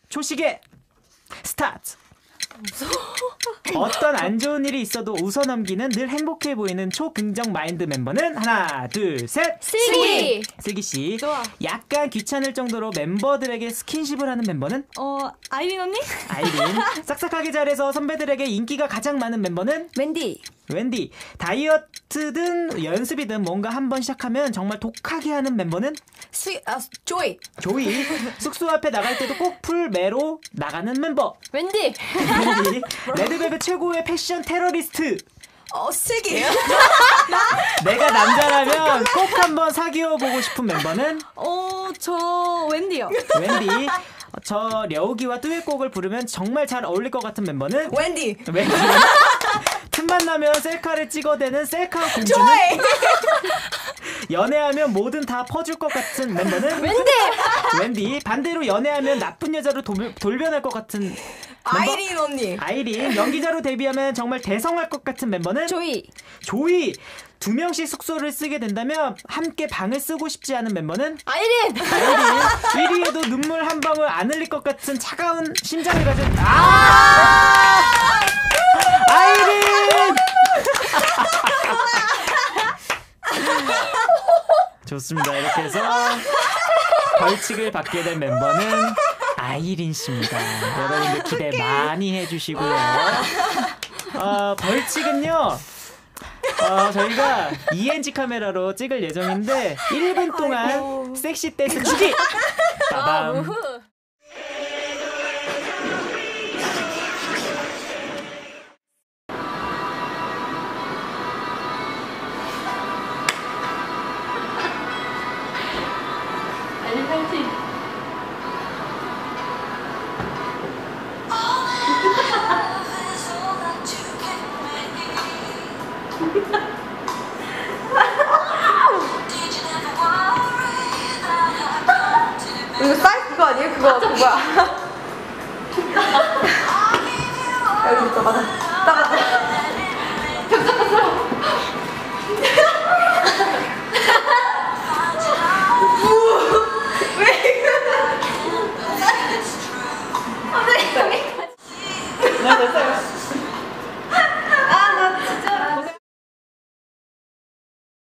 초시계 스타트. 어떤 안 좋은 일이 있어도 웃어넘기는 늘 행복해 보이는 초긍정 마인드 멤버는 하나, 둘, 셋. 슬기. 슬기 씨. 좋아. 약간 귀찮을 정도로 멤버들에게 스킨십을 하는 멤버는 아이린 언니? 아이린. 싹싹하게 잘해서 선배들에게 인기가 가장 많은 멤버는 웬디. 웬디. 다이어트든 연습이든 뭔가 한번 시작하면 정말 독하게 하는 멤버는 조이. 조이. 숙소 앞에 나갈 때도 꼭 풀매로 나가는 멤버 웬디. 웬디. 레드벨벳 최고의 패션 테러리스트 슬기. 내가 남자라면 꼭 한번 사귀어보고 싶은 멤버는 저 웬디요. 웬디. 저 려욱이와 듀엣곡을 부르면 정말 잘 어울릴 것 같은 멤버는 웬디. 웬디. 틈만 나면 셀카를 찍어대는 셀카 공주는 연애하면 뭐든 다 퍼줄 것 같은 멤버는 웬디. 웬디. 반대로 연애하면 나쁜 여자로 돌변할 것 같은 멤버 아이린 언니. 아이린. 연기자로 데뷔하면 정말 대성할 것 같은 멤버는 조이. 조이. 2명씩 숙소를 쓰게 된다면 함께 방을 쓰고 싶지 않은 멤버는 아이린. 아이린. 1위에도 눈물 한 방울 안 흘릴 것 같은 차가운 심장을 가진 아이린. 좋습니다. 이렇게 해서 벌칙을 받게 된 멤버는 아이린 씨입니다. 여러분들 기대 많이 해주시고요. 벌칙은요. 저희가 ENG 카메라로 찍을 예정인데 1분 동안 섹시 댄스 추기. 빠밤. 이거 사이즈 그거 아니에요? 그거 뭐야? 여기부터 맞아.